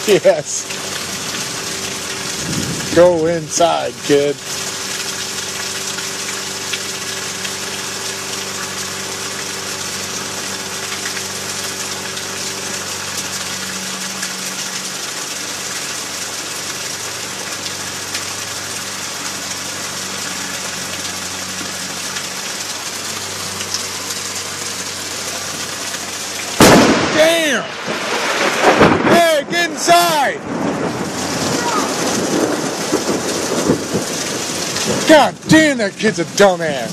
Yes. Go inside, kid. Damn! Hey, get inside! God damn, that kid's a dumbass.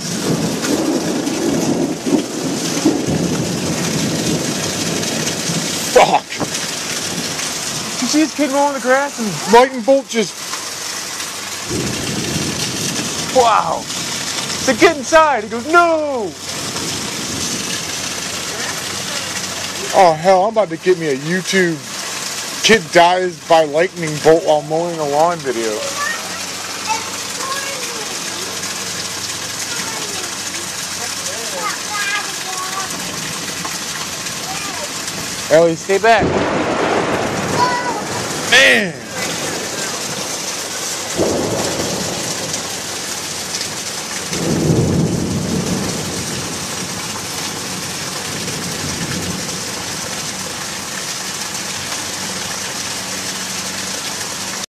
Fuck! You see this kid mowing the grass and lightning bolt just... Wow! Said, get inside! He goes, no! Oh hell, I'm about to get me a YouTube kid dies by lightning bolt while mowing a lawn video. Ellie, stay back. Man!